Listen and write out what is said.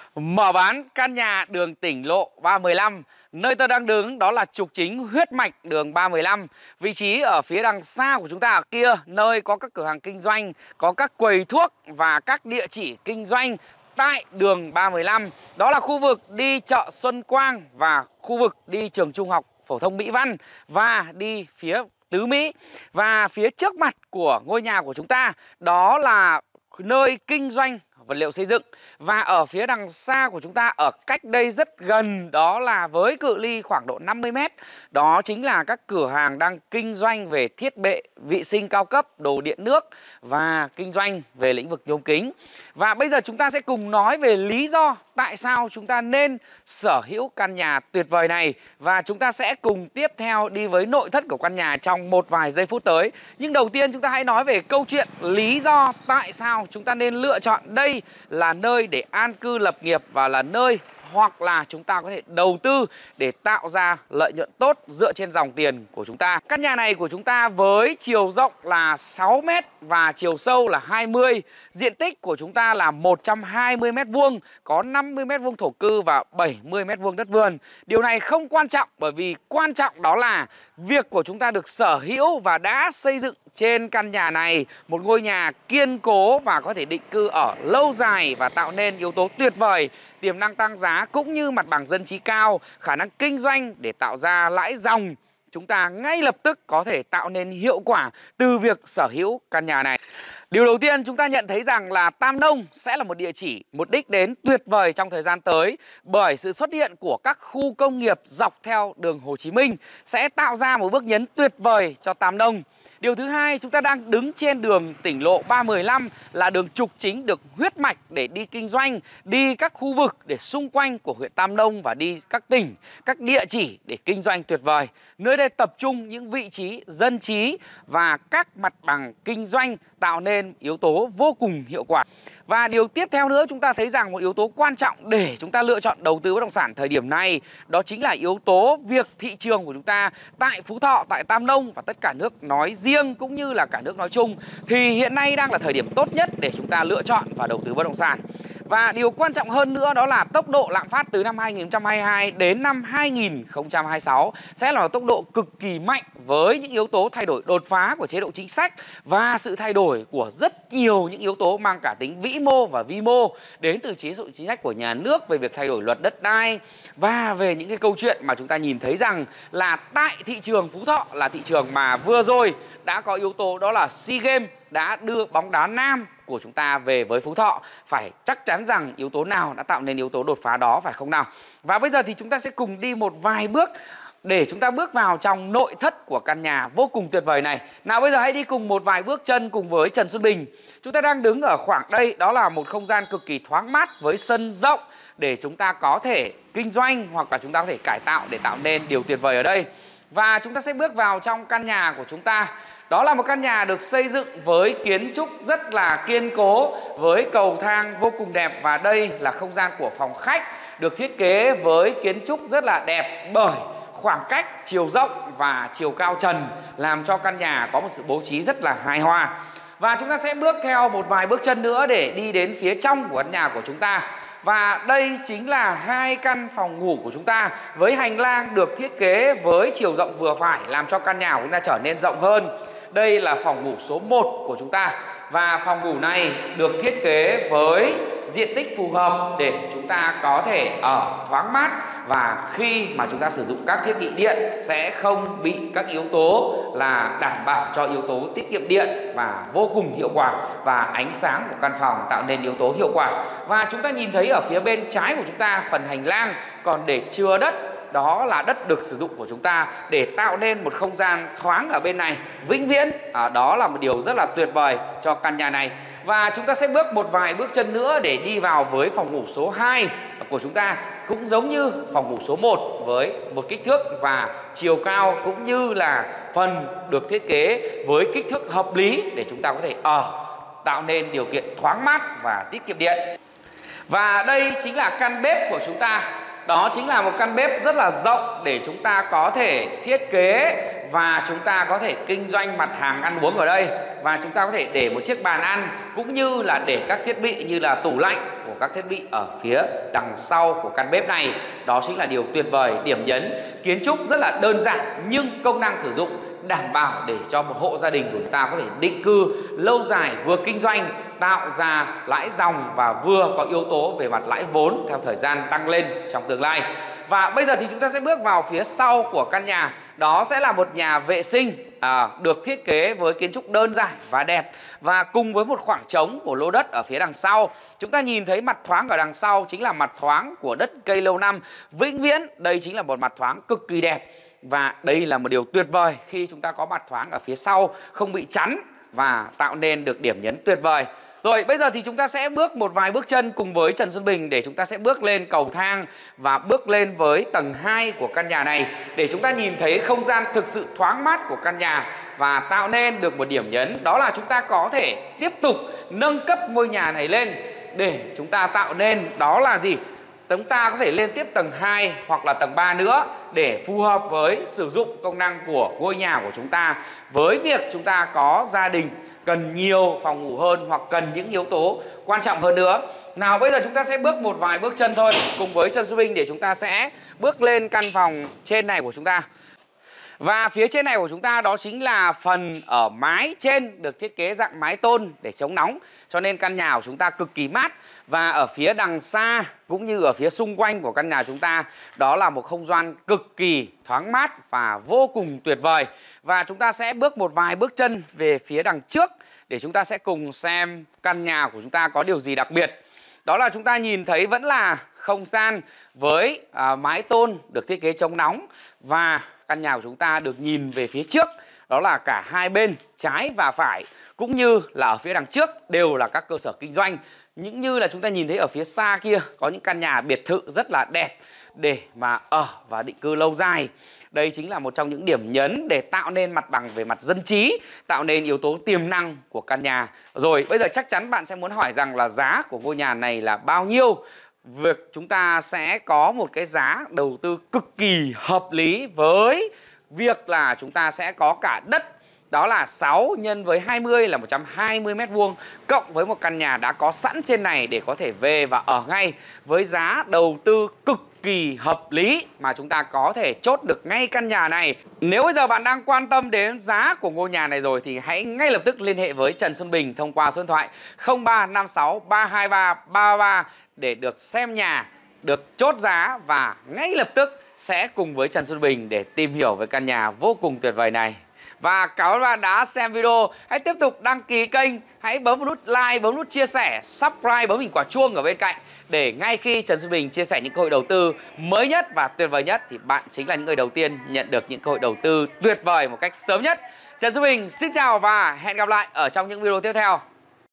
Mở bán căn nhà đường tỉnh lộ 315. Nơi tôi đang đứng đó là trục chính huyết mạch đường 315. Vị trí ở phía đằng xa của chúng ta ở kia, nơi có các cửa hàng kinh doanh, có các quầy thuốc và các địa chỉ kinh doanh tại đường 315. Đó là khu vực đi chợ Xuân Quang và khu vực đi trường trung học phổ thông Mỹ Văn và đi phía Tứ Mỹ. Và phía trước mặt của ngôi nhà của chúng ta đó là nơi kinh doanh vật liệu xây dựng. Và ở phía đằng xa của chúng ta, ở cách đây rất gần, đó là với cự ly khoảng độ 50 mét, đó chính là các cửa hàng đang kinh doanh về thiết bị vệ sinh cao cấp, đồ điện nước và kinh doanh về lĩnh vực nhôm kính. Và bây giờ chúng ta sẽ cùng nói về lý do tại sao chúng ta nên sở hữu căn nhà tuyệt vời này. Và chúng ta sẽ cùng tiếp theo đi với nội thất của căn nhà trong một vài giây phút tới. Nhưng đầu tiên chúng ta hãy nói về câu chuyện lý do tại sao chúng ta nên lựa chọn đây là nơi để an cư lập nghiệp và là nơi hoặc là chúng ta có thể đầu tư để tạo ra lợi nhuận tốt dựa trên dòng tiền của chúng ta. Căn nhà này của chúng ta với chiều rộng là 6 m và chiều sâu là 20. Diện tích của chúng ta là 120 m², có 50 m² thổ cư và 70 m² đất vườn. Điều này không quan trọng, bởi vì quan trọng đó là việc của chúng ta được sở hữu và đã xây dựng trên căn nhà này một ngôi nhà kiên cố và có thể định cư ở lâu dài và tạo nên yếu tố tuyệt vời, tiềm năng tăng giá cũng như mặt bằng dân trí cao, khả năng kinh doanh để tạo ra lãi dòng. Chúng ta ngay lập tức có thể tạo nên hiệu quả từ việc sở hữu căn nhà này. Điều đầu tiên chúng ta nhận thấy rằng là Tam Nông sẽ là một địa chỉ, một đích đến tuyệt vời trong thời gian tới, bởi sự xuất hiện của các khu công nghiệp dọc theo đường Hồ Chí Minh sẽ tạo ra một bước nhấn tuyệt vời cho Tam Nông. Điều thứ hai, chúng ta đang đứng trên đường tỉnh lộ 315 là đường trục chính được huyết mạch để đi kinh doanh, đi các khu vực để xung quanh của huyện Tam Nông và đi các tỉnh, các địa chỉ để kinh doanh tuyệt vời. Nơi đây tập trung những vị trí dân trí và các mặt bằng kinh doanh tạo nên yếu tố vô cùng hiệu quả. Và điều tiếp theo nữa, chúng ta thấy rằng một yếu tố quan trọng để chúng ta lựa chọn đầu tư bất động sản thời điểm này đó chính là yếu tố việc thị trường của chúng ta tại Phú Thọ, tại Tam Nông và tất cả nước nói riêng cũng như là cả nước nói chung thì hiện nay đang là thời điểm tốt nhất để chúng ta lựa chọn và đầu tư bất động sản. Và điều quan trọng hơn nữa đó là tốc độ lạm phát từ năm 2022 đến năm 2026 sẽ là một tốc độ cực kỳ mạnh với những yếu tố thay đổi đột phá của chế độ chính sách và sự thay đổi của rất nhiều những yếu tố mang cả tính vĩ mô và vi mô đến từ chế độ chính sách của nhà nước về việc thay đổi luật đất đai và về những cái câu chuyện mà chúng ta nhìn thấy rằng là tại thị trường Phú Thọ là thị trường mà vừa rồi đã có yếu tố đó là SEA Games đã đưa bóng đá nam của chúng ta về với Phú Thọ. Phải chắc chắn rằng yếu tố nào đã tạo nên yếu tố đột phá đó, phải không nào? Và bây giờ thì chúng ta sẽ cùng đi một vài bước để chúng ta bước vào trong nội thất của căn nhà vô cùng tuyệt vời này. Nào bây giờ hãy đi cùng một vài bước chân cùng với Trần Xuân Bình. Chúng ta đang đứng ở khoảng đây, đó là một không gian cực kỳ thoáng mát với sân rộng để chúng ta có thể kinh doanh hoặc là chúng ta có thể cải tạo để tạo nên điều tuyệt vời ở đây. Và chúng ta sẽ bước vào trong căn nhà của chúng ta. Đó là một căn nhà được xây dựng với kiến trúc rất là kiên cố, với cầu thang vô cùng đẹp. Và đây là không gian của phòng khách được thiết kế với kiến trúc rất là đẹp, bởi khoảng cách, chiều rộng và chiều cao trần làm cho căn nhà có một sự bố trí rất là hài hòa. Và chúng ta sẽ bước theo một vài bước chân nữa để đi đến phía trong của căn nhà của chúng ta. Và đây chính là hai căn phòng ngủ của chúng ta với hành lang được thiết kế với chiều rộng vừa phải làm cho căn nhà của chúng ta trở nên rộng hơn. Đây là phòng ngủ số 1 của chúng ta. Và phòng ngủ này được thiết kế với diện tích phù hợp để chúng ta có thể ở thoáng mát. Và khi mà chúng ta sử dụng các thiết bị điện sẽ không bị các yếu tố là đảm bảo cho yếu tố tiết kiệm điện và vô cùng hiệu quả. Và ánh sáng của căn phòng tạo nên yếu tố hiệu quả. Và chúng ta nhìn thấy ở phía bên trái của chúng ta phần hành lang còn để chứa đất. Đó là đất được sử dụng của chúng ta để tạo nên một không gian thoáng ở bên này vĩnh viễn. Đó là một điều rất là tuyệt vời cho căn nhà này. Và chúng ta sẽ bước một vài bước chân nữa để đi vào với phòng ngủ số 2 của chúng ta. Cũng giống như phòng ngủ số 1 với một kích thước và chiều cao cũng như là phần được thiết kế với kích thước hợp lý để chúng ta có thể tạo nên điều kiện thoáng mát và tiết kiệm điện. Và đây chính là căn bếp của chúng ta. Đó chính là một căn bếp rất là rộng để chúng ta có thể thiết kế và chúng ta có thể kinh doanh mặt hàng ăn uống ở đây. Và chúng ta có thể để một chiếc bàn ăn cũng như là để các thiết bị như là tủ lạnh của các thiết bị ở phía đằng sau của căn bếp này. Đó chính là điều tuyệt vời, điểm nhấn. Kiến trúc rất là đơn giản nhưng công năng sử dụng đảm bảo để cho một hộ gia đình của chúng ta có thể định cư lâu dài, vừa kinh doanh tạo ra lãi dòng và vừa có yếu tố về mặt lãi vốn theo thời gian tăng lên trong tương lai. Và bây giờ thì chúng ta sẽ bước vào phía sau của căn nhà. Đó sẽ là một nhà vệ sinh được thiết kế với kiến trúc đơn giản và đẹp, và cùng với một khoảng trống của lô đất ở phía đằng sau. Chúng ta nhìn thấy mặt thoáng ở đằng sau chính là mặt thoáng của đất cây lâu năm vĩnh viễn. Đây chính là một mặt thoáng cực kỳ đẹp. Và đây là một điều tuyệt vời khi chúng ta có mặt thoáng ở phía sau, không bị chắn và tạo nên được điểm nhấn tuyệt vời. Rồi bây giờ thì chúng ta sẽ bước một vài bước chân cùng với Trần Xuân Bình để chúng ta sẽ bước lên cầu thang và bước lên với tầng 2 của căn nhà này, để chúng ta nhìn thấy không gian thực sự thoáng mát của căn nhà và tạo nên được một điểm nhấn. Đó là chúng ta có thể tiếp tục nâng cấp ngôi nhà này lên để chúng ta tạo nên đó là gì? Chúng ta có thể lên tiếp tầng 2 hoặc là tầng 3 nữa để phù hợp với sử dụng công năng của ngôi nhà của chúng ta. Với việc chúng ta có gia đình cần nhiều phòng ngủ hơn hoặc cần những yếu tố quan trọng hơn nữa. Nào bây giờ chúng ta sẽ bước một vài bước chân thôi cùng với Trần Xuân Bình để chúng ta sẽ bước lên căn phòng trên này của chúng ta. Và phía trên này của chúng ta đó chính là phần ở mái trên được thiết kế dạng mái tôn để chống nóng, cho nên căn nhà của chúng ta cực kỳ mát. Và ở phía đằng xa cũng như ở phía xung quanh của căn nhà chúng ta đó là một không gian cực kỳ thoáng mát và vô cùng tuyệt vời. Và chúng ta sẽ bước một vài bước chân về phía đằng trước để chúng ta sẽ cùng xem căn nhà của chúng ta có điều gì đặc biệt. Đó là chúng ta nhìn thấy vẫn là không gian với mái tôn được thiết kế chống nóng, và căn nhà của chúng ta được nhìn về phía trước. Đó là cả hai bên trái và phải cũng như là ở phía đằng trước đều là các cơ sở kinh doanh. Những như là chúng ta nhìn thấy ở phía xa kia có những căn nhà biệt thự rất là đẹp để mà ở và định cư lâu dài. Đây chính là một trong những điểm nhấn để tạo nên mặt bằng về mặt dân trí, tạo nên yếu tố tiềm năng của căn nhà. Rồi bây giờ chắc chắn bạn sẽ muốn hỏi rằng là giá của ngôi nhà này là bao nhiêu. Việc chúng ta sẽ có một cái giá đầu tư cực kỳ hợp lý với việc là chúng ta sẽ có cả đất. Đó là 6 nhân với 20 là 120 m², cộng với một căn nhà đã có sẵn trên này để có thể về và ở ngay, với giá đầu tư cực kỳ hợp lý mà chúng ta có thể chốt được ngay căn nhà này. Nếu bây giờ bạn đang quan tâm đến giá của ngôi nhà này rồi thì hãy ngay lập tức liên hệ với Trần Xuân Bình thông qua số điện thoại 0356 323 333 để được xem nhà, được chốt giá và ngay lập tức sẽ cùng với Trần Xuân Bình để tìm hiểu về căn nhà vô cùng tuyệt vời này. Và cảm ơn bạn đã xem video. Hãy tiếp tục đăng ký kênh, hãy bấm nút like, bấm nút chia sẻ, subscribe, bấm hình quả chuông ở bên cạnh, để ngay khi Trần Xuân Bình chia sẻ những cơ hội đầu tư mới nhất và tuyệt vời nhất thì bạn chính là những người đầu tiên nhận được những cơ hội đầu tư tuyệt vời một cách sớm nhất. Trần Xuân Bình xin chào và hẹn gặp lại ở trong những video tiếp theo.